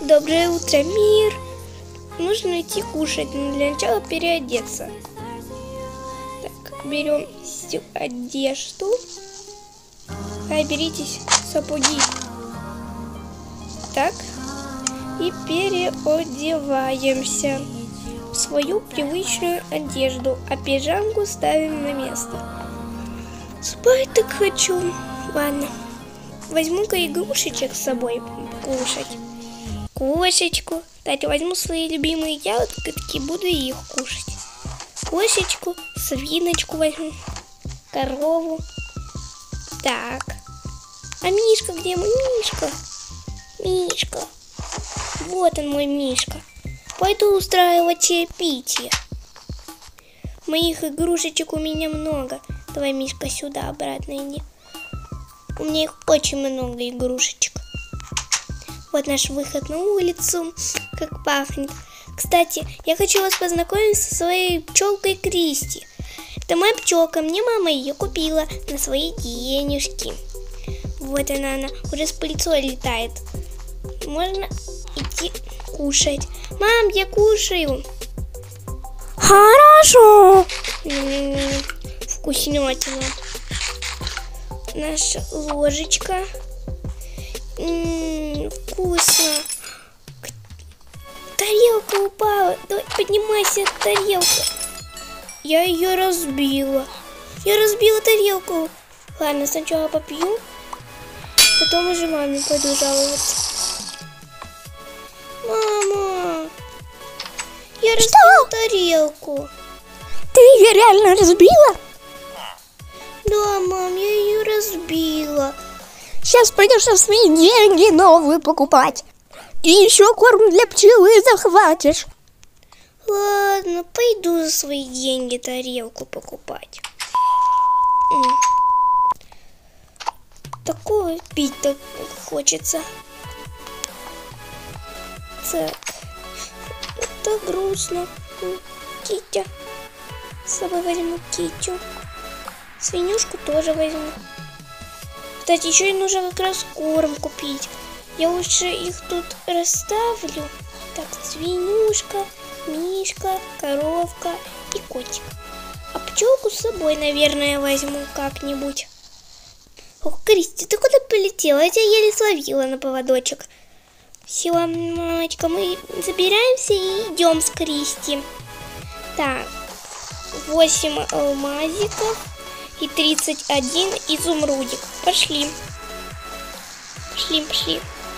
Доброе утро, мир! Нужно идти кушать, но для начала переодеться. Так, берем всю одежду. Беритесь сапоги. Так, и переодеваемся в свою привычную одежду, а пижамку ставим на место. Спать так хочу. Ладно, возьму-ка игрушечек с собой кушать. Кошечку. Кстати, возьму свои любимые ягодки, буду их кушать. Кошечку, свиночку возьму, корову. Так. А Мишка где мой Мишка? Мишка. Вот он, мой Мишка. Пойду устраивать чаепитие. Моих игрушечек у меня много. Давай, Мишка, сюда обратно иди. У меня их очень много игрушечек. Вот наш выход на улицу. Как пахнет. Кстати, я хочу вас познакомить со своей пчелкой Кристи. Это моя пчелка. Мне мама ее купила на свои денежки. Вот она уже с пыльцой летает. Можно идти кушать. Мам, я кушаю. Хорошо. Вкуснятина. Наша ложечка. Вкусно. Тарелка упала. Давай, поднимайся, тарелка. Я ее разбила. Я разбила тарелку. Ладно, сначала попью. Потом уже маме пойду жаловаться. Мама, я разбила тарелку. Ты ее реально разбила? Да, мам, я ее разбила. Сейчас пойдешь на свои деньги новую покупать. И еще корм для пчелы захватишь. Ладно, пойду за свои деньги тарелку покупать. Такое пить-то хочется. Так, это грустно. Китя. С собой возьму Китю. Свинюшку тоже возьму. Кстати, еще и нужно как раз корм купить. Я лучше их тут расставлю. Так, свинюшка, Мишка, коровка и котик. А пчелку с собой, наверное, возьму как-нибудь. Ох, Кристи, ты куда полетела? Я тебя еле словила на поводочек. Все, мамочка, мы забираемся и идем с Кристи. Так, 8 алмазиков и 31 изумрудик. Пошли. Пошли.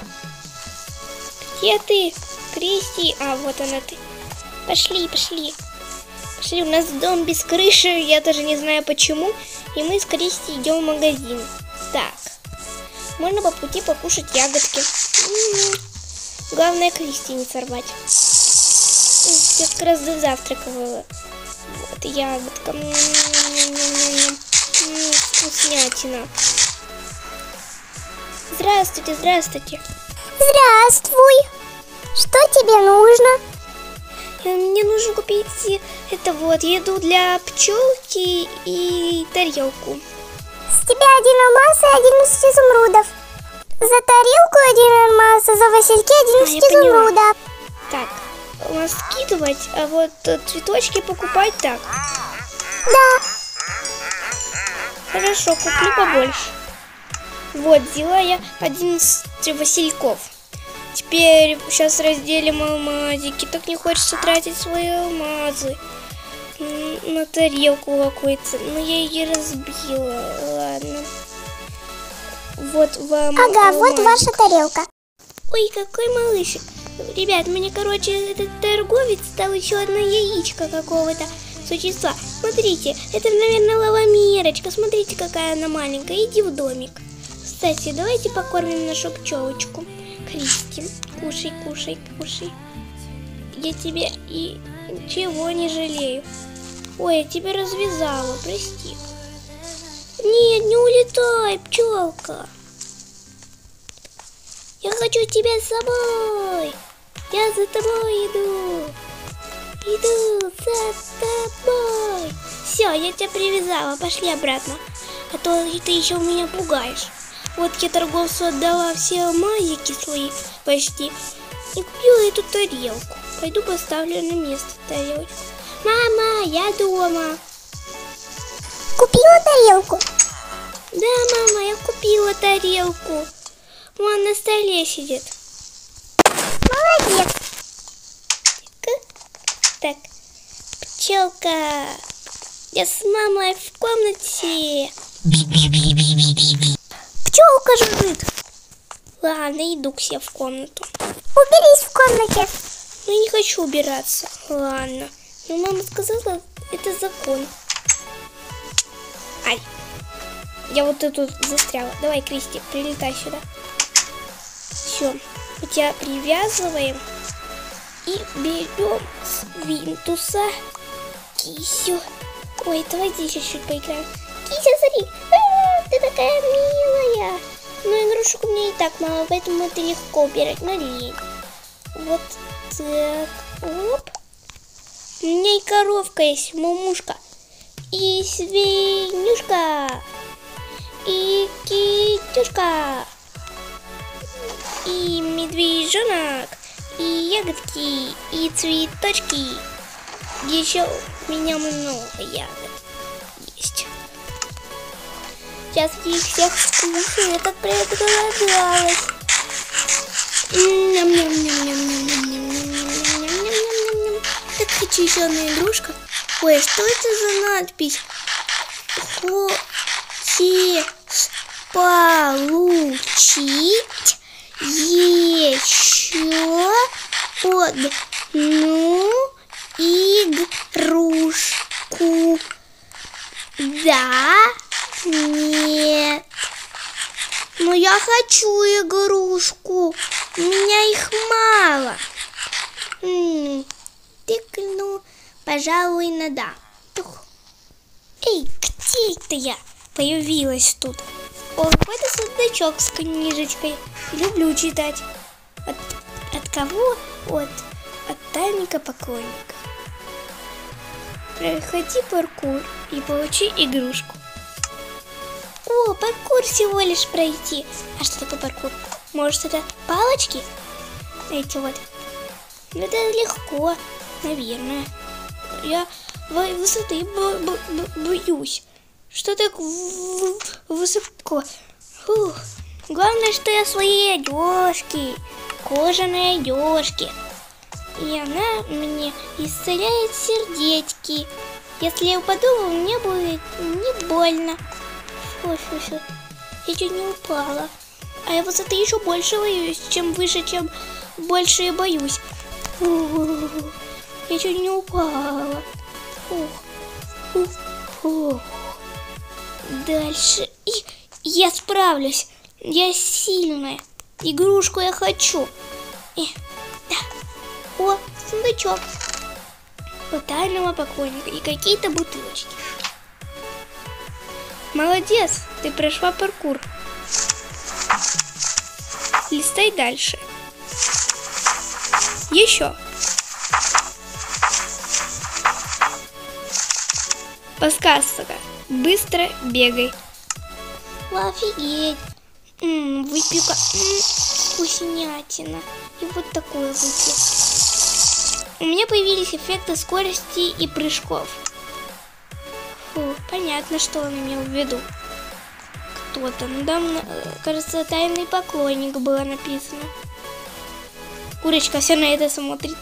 Где ты, Кристи? А, вот она ты. Пошли. Пошли, у нас дом без крыши, я даже не знаю почему. И мы с Кристи идем в магазин. Так, можно по пути покушать ягодки. Главное, Кристи не сорвать. Я как раз до завтрака. Вот ягодка. Вкуснятина. Здравствуйте. Здравствуй. Что тебе нужно? Мне нужно купить еду для пчелки и тарелку. С тебя 1 алмаз и 11 изумрудов. За тарелку 1 алмаз, а за васильки 11 изумрудов. Так, скидывать, а вот цветочки покупать так. Да. Хорошо, куплю побольше. Вот, взяла я 11 васильков. Теперь сейчас разделим алмазики. Так не хочется тратить свои алмазы на тарелку какую-то. Но я ее разбила. Ладно. Вот вам Ага, алмазик. вот ваша тарелка. Ой, какой малышик. Ребят, мне, этот торговец дал еще одно яичко какого-то существа. Смотрите, это, наверное, лавамерочка. Смотрите, какая она маленькая. Иди в домик. Кстати, давайте покормим нашу пчелочку. Кристи, кушай. Я тебе и ничего не жалею. Ой, я тебя развязала, прости. Нет, не улетай, пчелка. Я хочу тебя с собой. Я за тобой иду. Иду за тобой. Все, я тебя привязала, пошли обратно. А то ты еще меня пугаешь. Вот я торговцу отдала все алмазики свои почти. и купила эту тарелку. Пойду поставлю на место тарелочку. Мама, я дома. Купила тарелку? Да, мама, я купила тарелку. Вон на столе сидит. Молодец. Так, пчелка. Я с мамой в комнате. Пчелка жужжит. Ладно, иду к себе в комнату. Уберись в комнате. Ну, я не хочу убираться. Ладно. Но мама сказала, это закон. Ай. Я вот эту застряла. Давай, Кристи, прилетай сюда. Все. Мы тебя привязываем. И берем с Винтуса Кисю. Ой, давай здесь чуть-чуть поиграем. Кися, смотри. Ты такая милая. Но игрушек у меня и так мало, поэтому это легко убирать. Но лень. Вот так. Оп. У меня и коровка есть, мамушка. И свинюшка. И китюшка. И медвежонок. И ягодки. И цветочки. Еще у меня много ягод есть. Сейчас я их всех вкушаю. Я так проголодалась. Так хочу еще одну игрушку. Ой, что это за надпись? Хочешь получить еще одну игрушку? Да? Нет. Но я хочу игрушку. У меня их мало. Тыкну, пожалуй, на да. Эй, где это я появилась тут? О, какой-то сундучок с книжечкой. Люблю читать. От кого? От тайника поклонника. Проходи паркур и получи игрушку. О, паркур всего лишь пройти. А что такое паркур? Может, это палочки? Эти вот. Ну, это легко, наверное. Я высоты боюсь. Что так высоко? Фух. Главное, что я свои одежки, кожаные одежки. И она мне исцеляет сердечки. Если я упаду, мне будет не больно. Фу. Я чуть не упала. А я высоты еще больше боюсь. Чем выше, чем больше я боюсь. Я чуть не упала. Дальше. И я справлюсь. Я сильная. Игрушку я хочу. Да. О, сундучок. У тайного поклонника. И какие-то бутылочки. Молодец, ты прошла паркур. Листай дальше. Еще. Подсказка. Быстро бегай. Офигеть. Выпивка. Вкуснятина. И вот такое выпил. У меня появились эффекты скорости и прыжков. Фу, понятно, что он имел в виду. Кто-то. Ну, там, кажется, тайный поклонник было написано. Курочка все на это смотрит.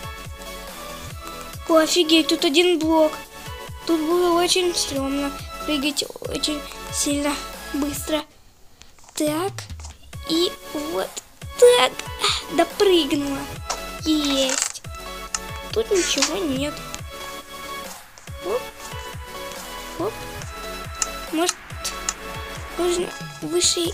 О, офигеть, тут один блок. Тут было очень стрёмно. Прыгать очень сильно быстро. Так. И вот так. Допрыгнула. Есть. Тут ничего нет. Оп. Оп. Может, можно выше.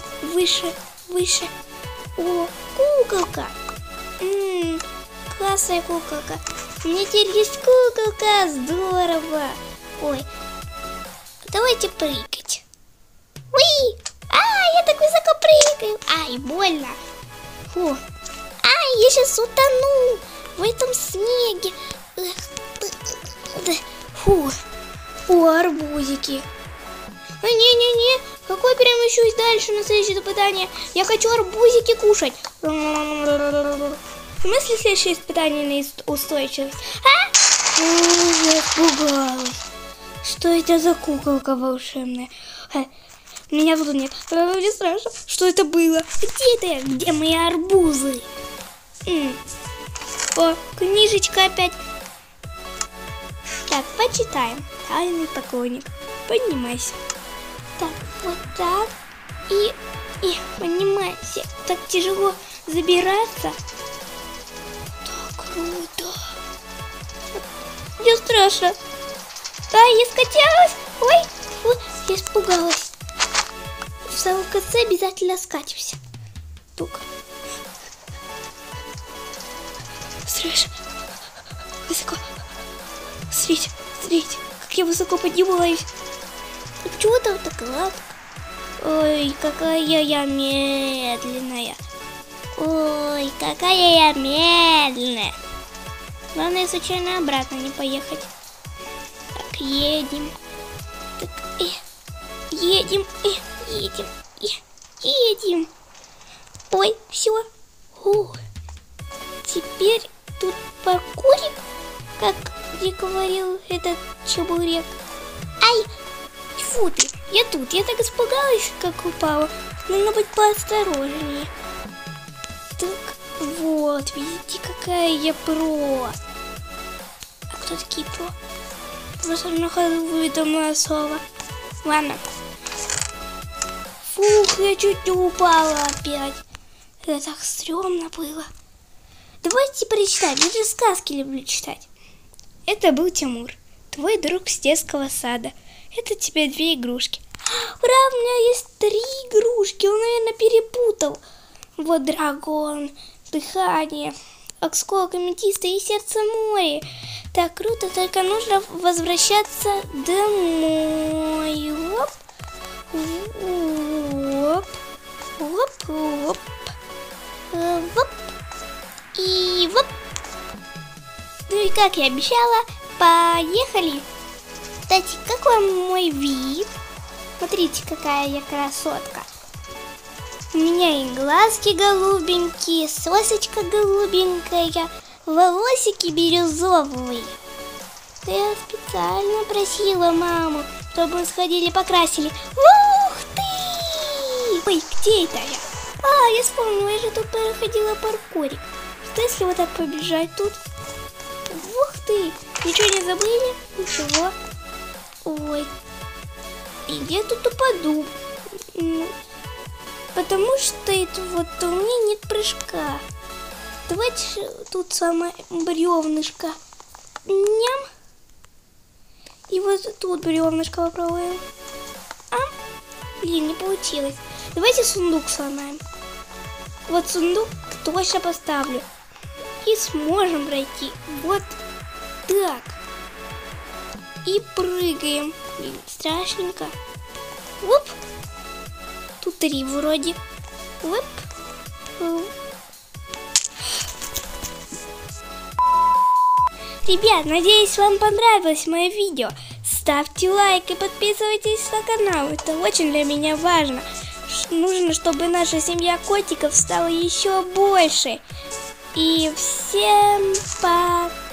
О, куколка. Классная куколка. У меня теперь есть куколка. Здорово. Ой. Давайте прыгать. Уи! Я так высоко прыгаю. Ай, больно. Фу. Я сейчас утону в этом снеге. Фу. О, арбузики. Не. Какой перемещусь дальше на следующее испытание? Я хочу арбузики кушать. смысле следующее испытание на устойчивость? А? Я испугалась. Что это за куколка волшебная? Меня тут нет. Мне страшно. Что это было? Где это я? Где мои арбузы? О, книжечка опять. Так, почитаем. Тайный поклонник. Поднимайся. Так, вот так. И поднимайся. Так тяжело забираться. Так круто. Мне страшно. Да, я скатилась. Ой, я испугалась. В самом конце обязательно скатимся. Тук. Страшно. Высоко. Смотрите, как я высоко поднимаюсь. И почему там так гладко? Ой, какая я медленная. Ой, какая я медленная. Главное, случайно обратно не поехать. Так, едем. Так, едем. Ой, все. Теперь тут паркурик, как где говорил этот чебурек. Ай, тьфу ты, я тут. Я так испугалась, как упала. Нужно быть поосторожнее. Так, вот, видите, какая я про. А кто такие про? Просто на ходу выдумала слово. Ладно. Фух, я чуть не упала опять. Это так стрёмно было. Давайте прочитаем. Я же сказки люблю читать. Это был Тимур, твой друг с детского сада. Это тебе 2 игрушки. Ура, у меня есть 3 игрушки. Он, наверное, перепутал. Вот дракон, дыхание, осколок аметиста и сердце моря. Так круто, только нужно возвращаться домой. Оп, оп, оп, оп, оп, и воп. Ну и как я обещала, поехали. Кстати, как вам мой вид? Смотрите, какая я красотка. У меня и глазки голубенькие, сосочка голубенькая, волосики бирюзовые. Я специально просила маму, чтобы мы сходили покрасили. Ух ты! Ой, где это я? Я вспомнила, я же тут проходила паркурик. Что если вот так побежать тут? Ух ты! Ничего не забыли? Ничего. Ой. И где тут упаду? Потому что это вот у меня нет прыжка. Давайте тут самое бревнышко. Ням. И вот тут бревнышко попробуем. Блин, не получилось. Давайте сундук сломаем. Вот сундук точно поставлю. И сможем пройти. Вот так. И прыгаем. Блин, страшненько. Оп. Тут 3 вроде. Оп. Ребят, надеюсь, вам понравилось мое видео. Ставьте лайк и подписывайтесь на канал. Это очень для меня важно. Нужно, чтобы наша семья котиков стала еще больше. И всем пока!